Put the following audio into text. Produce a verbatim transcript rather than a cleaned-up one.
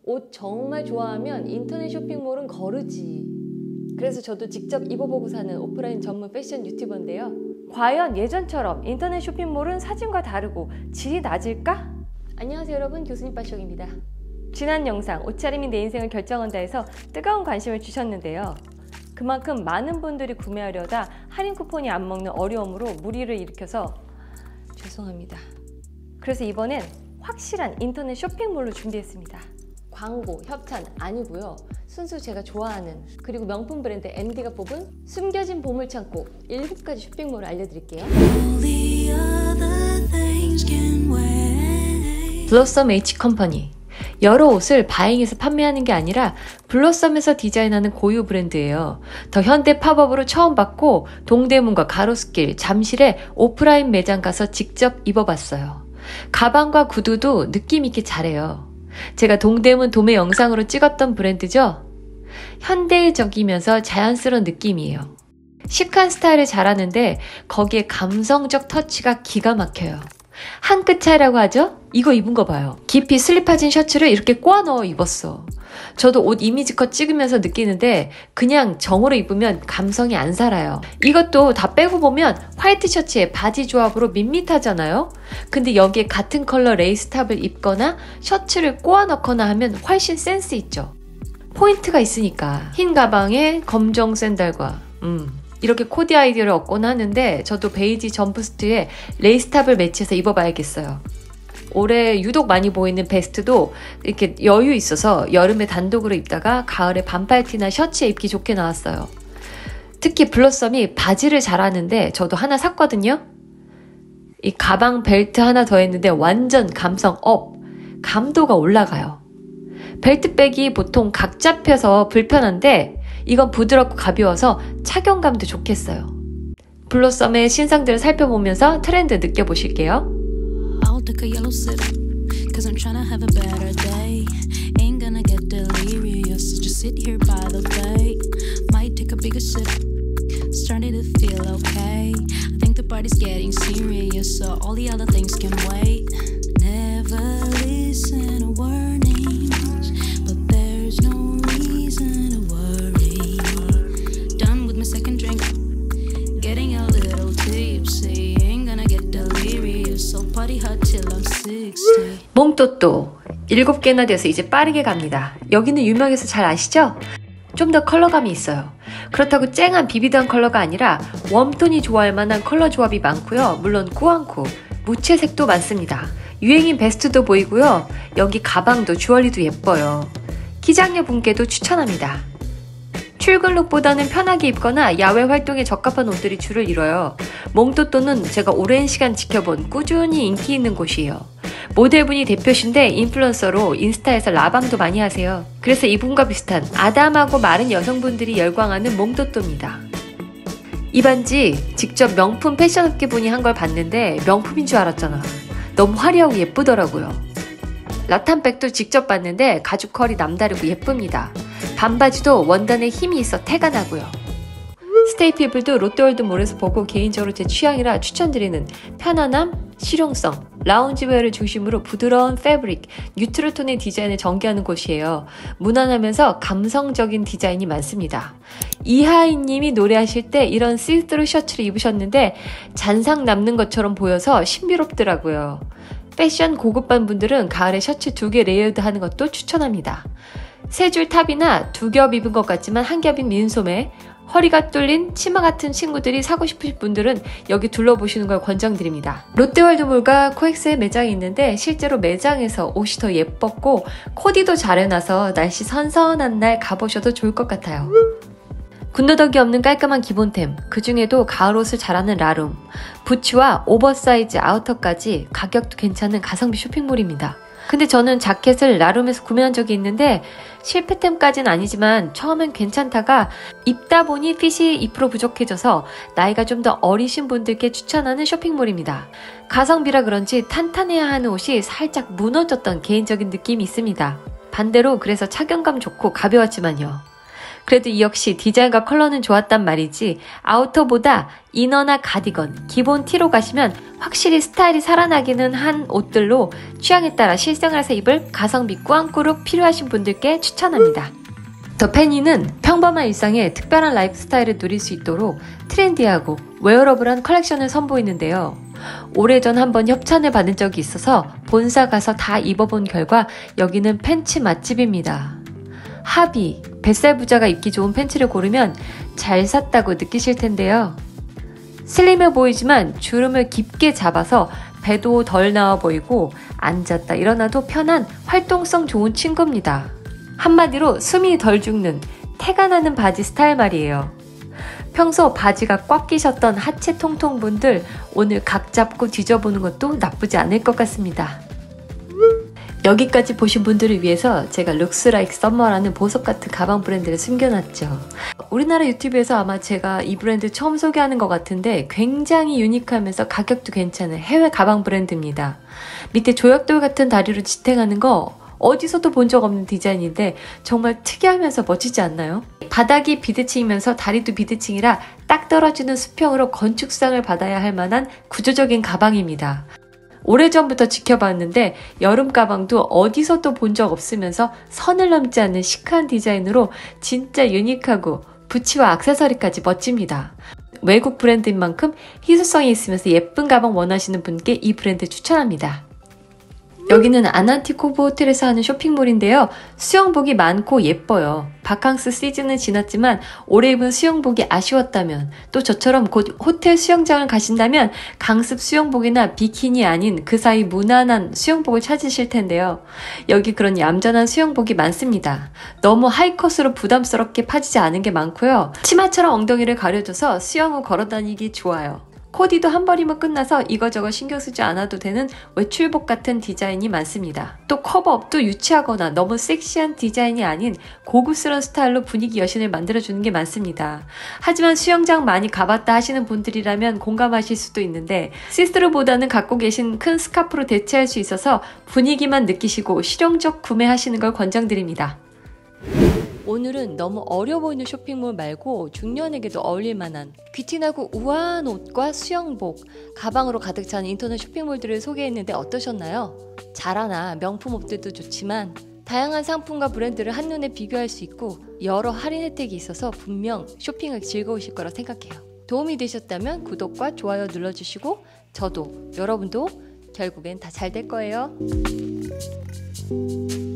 옷 정말 좋아하면 인터넷 쇼핑몰은 거르지. 그래서 저도 직접 입어보고 사는 오프라인 전문 패션 유튜버인데요. 과연 예전처럼 인터넷 쇼핑몰은 사진과 다르고 질이 낮을까? 안녕하세요 여러분, 교수님 빠쇼입니다. 지난 영상 옷차림이 내 인생을 결정한다 해서 뜨거운 관심을 주셨는데요. 그만큼 많은 분들이 구매하려다 할인 쿠폰이 안 먹는 어려움으로 무리를 일으켜서 죄송합니다. 그래서 이번엔 확실한 인터넷 쇼핑몰로 준비했습니다. 광고, 협찬 아니고요. 순수 제가 좋아하는 그리고 명품 브랜드 엠디가 뽑은 숨겨진 보물창고 일곱 가지 쇼핑몰을 알려드릴게요. 블로썸 H 컴퍼니. 여러 옷을 바잉에서 판매하는 게 아니라 블로썸에서 디자인하는 고유 브랜드예요. 더 현대 팝업으로 처음 봤고 동대문과 가로수길, 잠실에 오프라인 매장 가서 직접 입어봤어요. 가방과 구두도 느낌 있게 잘해요. 제가 동대문 도매 영상으로 찍었던 브랜드죠? 현대적이면서 자연스러운 느낌이에요. 시크한 스타일을 잘하는데 거기에 감성적 터치가 기가 막혀요. 한 끗 차이라고 하죠? 이거 입은 거 봐요. 깊이 슬립화진 셔츠를 이렇게 꼬아 넣어 입었어. 저도 옷 이미지 컷 찍으면서 느끼는데 그냥 정으로 입으면 감성이 안 살아요. 이것도 다 빼고 보면 화이트 셔츠에 바지 조합으로 밋밋하잖아요? 근데 여기에 같은 컬러 레이스 탑을 입거나 셔츠를 꼬아 넣거나 하면 훨씬 센스 있죠. 포인트가 있으니까. 흰 가방에 검정 샌들과 음. 이렇게 코디 아이디어를 얻곤 하는데 저도 베이지 점프스트에 레이스탑을 매치해서 입어봐야겠어요. 올해 유독 많이 보이는 베스트도 이렇게 여유 있어서 여름에 단독으로 입다가 가을에 반팔티나 셔츠에 입기 좋게 나왔어요. 특히 블로썸이 바지를 잘하는데 저도 하나 샀거든요. 이 가방 벨트 하나 더 했는데 완전 감성 업! 감도가 올라가요. 벨트백이 보통 각 잡혀서 불편한데 이건 부드럽고 가벼워서 착용감도 좋겠어요. 블로썸의 신상들을 살펴보면서 트렌드 느껴보실게요. I'll take a yellow sip, cause I'm trying to have a better day. Ain't gonna get delirious, so just sit here by the bay. Might take a bigger sip, starting to feel okay. I think the party's getting serious, so all the other things can wait. Never listen to warnings, but there's no reason to worry. Done with my second drink, getting a little tipsy. Ain't gonna get delirious, so party hard till I'm sixty. 몽또또 일곱 개나 돼서 이제 빠르게 갑니다. 여기는 유명해서 잘 아시죠? 좀 더 컬러감이 있어요. 그렇다고 쨍한 비비드한 컬러가 아니라 웜톤이 좋아할 만한 컬러 조합이 많고요. 물론 꾸안꾸, 무채색도 많습니다. 유행인 베스트도 보이고요. 여기 가방도 주얼리도 예뻐요. 기장녀 분께도 추천합니다. 출근룩보다는 편하게 입거나 야외 활동에 적합한 옷들이 줄을 이뤄요. 몽또또는 제가 오랜 시간 지켜본 꾸준히 인기 있는 곳이에요. 모델분이 대표신데 인플루언서로 인스타에서 라방도 많이 하세요. 그래서 이분과 비슷한 아담하고 마른 여성분들이 열광하는 몽또또입니다. 이 반지 직접 명품 패션업계 분이 한 걸 봤는데 명품인 줄 알았잖아. 너무 화려하고 예쁘더라고요. 라탄백도 직접 봤는데 가죽 컬이 남다르고 예쁩니다. 반바지도 원단에 힘이 있어 태가 나고요. 스테이피블도 롯데월드몰에서 보고 개인적으로 제 취향이라 추천드리는 편안함, 실용성, 라운지웨어를 중심으로 부드러운 패브릭, 뉴트럴 톤의 디자인을 전개하는 곳이에요. 무난하면서 감성적인 디자인이 많습니다. 이하이님이 노래하실 때 이런 시스루 셔츠를 입으셨는데 잔상 남는 것처럼 보여서 신비롭더라고요. 패션 고급반 분들은 가을에 셔츠 두 개 레이어드 하는 것도 추천합니다. 세 줄 탑이나 두 겹 입은 것 같지만 한 겹인 민소매, 허리가 뚫린 치마 같은 친구들이 사고 싶으신 분들은 여기 둘러보시는 걸 권장드립니다. 롯데월드몰과 코엑스의 매장이 있는데 실제로 매장에서 옷이 더 예뻤고 코디도 잘 해놔서 날씨 선선한 날 가보셔도 좋을 것 같아요. 군더더기 없는 깔끔한 기본템, 그 중에도 가을 옷을 잘하는 라룸, 부츠와 오버사이즈 아우터까지 가격도 괜찮은 가성비 쇼핑몰입니다. 근데 저는 자켓을 라룸에서 구매한 적이 있는데 실패템까지는 아니지만 처음엔 괜찮다가 입다 보니 핏이 이 퍼센트 부족해져서 나이가 좀 더 어리신 분들께 추천하는 쇼핑몰입니다. 가성비라 그런지 탄탄해야 하는 옷이 살짝 무너졌던 개인적인 느낌이 있습니다. 반대로 그래서 착용감 좋고 가벼웠지만요. 그래도 이 역시 디자인과 컬러는 좋았단 말이지 아우터보다 이너나 가디건, 기본 티로 가시면 확실히 스타일이 살아나기는 한 옷들로 취향에 따라 실생활에서 입을 가성비 꾸안꾸룩 필요하신 분들께 추천합니다. 더 페니는 평범한 일상에 특별한 라이프 스타일을 누릴 수 있도록 트렌디하고 웨어러블한 컬렉션을 선보이는데요. 오래전 한번 협찬을 받은 적이 있어서 본사 가서 다 입어본 결과 여기는 팬츠 맛집입니다. 하비, 뱃살 부자가 입기 좋은 팬츠를 고르면 잘 샀다고 느끼실 텐데요. 슬림해 보이지만 주름을 깊게 잡아서 배도 덜 나와 보이고 앉았다 일어나도 편한 활동성 좋은 친구입니다. 한마디로 숨이 덜 죽는 태가 나는 바지 스타일 말이에요. 평소 바지가 꽉 끼셨던 하체 통통 분들 오늘 각 잡고 뒤져보는 것도 나쁘지 않을 것 같습니다. 여기까지 보신 분들을 위해서 제가 룩스 라이크 썸머라는 보석 같은 가방 브랜드를 숨겨놨죠. 우리나라 유튜브에서 아마 제가 이 브랜드 처음 소개하는 것 같은데 굉장히 유니크하면서 가격도 괜찮은 해외 가방 브랜드입니다. 밑에 조약돌 같은 다리로 지탱하는 거 어디서도 본 적 없는 디자인인데 정말 특이하면서 멋지지 않나요? 바닥이 비대칭이면서 다리도 비대칭이라 딱 떨어지는 수평으로 건축상을 받아야 할 만한 구조적인 가방입니다. 오래전부터 지켜봤는데 여름 가방도 어디서도 본 적 없으면서 선을 넘지 않는 시크한 디자인으로 진짜 유니크하고 부츠와 액세서리까지 멋집니다. 외국 브랜드인 만큼 희소성이 있으면서 예쁜 가방 원하시는 분께 이 브랜드 추천합니다. 여기는 아난티코브 호텔에서 하는 쇼핑몰인데요. 수영복이 많고 예뻐요. 바캉스 시즌은 지났지만 올해 입은 수영복이 아쉬웠다면 또 저처럼 곧 호텔 수영장을 가신다면 강습 수영복이나 비키니 아닌 그 사이 무난한 수영복을 찾으실 텐데요. 여기 그런 얌전한 수영복이 많습니다. 너무 하이컷으로 부담스럽게 파지지 않은 게 많고요. 치마처럼 엉덩이를 가려줘서 수영 후 걸어다니기 좋아요. 코디도 한 벌이면 끝나서 이거저거 신경 쓰지 않아도 되는 외출복 같은 디자인이 많습니다. 또 커버업도 유치하거나 너무 섹시한 디자인이 아닌 고급스러운 스타일로 분위기 여신을 만들어주는 게 많습니다. 하지만 수영장 많이 가봤다 하시는 분들이라면 공감하실 수도 있는데 시스루보다는 갖고 계신 큰 스카프로 대체할 수 있어서 분위기만 느끼시고 실용적 구매하시는 걸 권장드립니다. 오늘은 너무 어려 보이는 쇼핑몰 말고 중년에게도 어울릴 만한 귀티나고 우아한 옷과 수영복, 가방으로 가득 찬 인터넷 쇼핑몰들을 소개했는데 어떠셨나요? 자라나 명품 옷들도 좋지만 다양한 상품과 브랜드를 한눈에 비교할 수 있고 여러 할인 혜택이 있어서 분명 쇼핑하기 즐거우실 거라 생각해요. 도움이 되셨다면 구독과 좋아요 눌러주시고 저도 여러분도 결국엔 다 잘 될 거예요.